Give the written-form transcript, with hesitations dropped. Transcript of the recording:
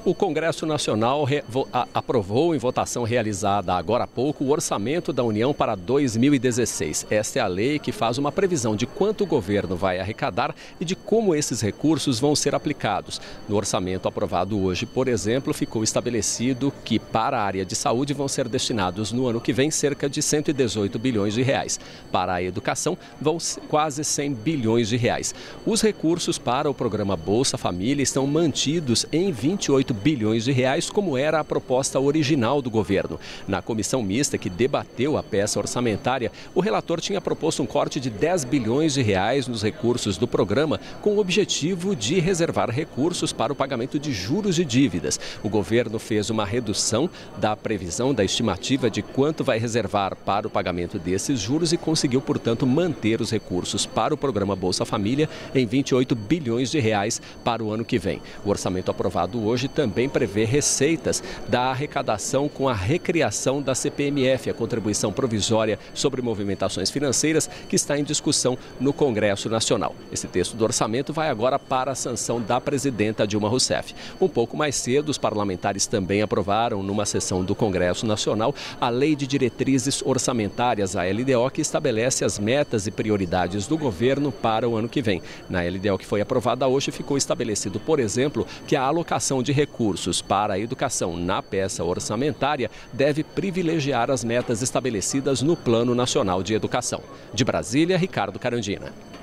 O Congresso Nacional aprovou em votação realizada agora há pouco o orçamento da União para 2016. Esta é a lei que faz uma previsão de quanto o governo vai arrecadar e de como esses recursos vão ser aplicados. No orçamento aprovado hoje, por exemplo, ficou estabelecido que para a área de saúde vão ser destinados no ano que vem cerca de 118 bilhões de reais. Para a educação vão quase 100 bilhões de reais. Os recursos para o programa Bolsa Família estão mantidos em 28 bilhões de reais, como era a proposta original do governo. Na comissão mista que debateu a peça orçamentária, o relator tinha proposto um corte de 10 bilhões de reais nos recursos do programa, com o objetivo de reservar recursos para o pagamento de juros de dívidas. O governo fez uma redução da previsão da estimativa de quanto vai reservar para o pagamento desses juros e conseguiu, portanto, manter os recursos para o programa Bolsa Família em 28 bilhões de reais para o ano que vem. O orçamento aprovado hoje também prevê receitas da arrecadação com a recriação da CPMF, a contribuição provisória sobre movimentações financeiras, que está em discussão no Congresso Nacional. Esse texto do orçamento vai agora para a sanção da presidenta Dilma Rousseff. Um pouco mais cedo, os parlamentares também aprovaram, numa sessão do Congresso Nacional, a Lei de Diretrizes Orçamentárias, a LDO, que estabelece as metas e prioridades do governo para o ano que vem. Na LDO que foi aprovada hoje, ficou estabelecido, por exemplo, que a alocação de recursos para a educação na peça orçamentária deve privilegiar as metas estabelecidas no Plano Nacional de Educação. De Brasília, Ricardo Carandina.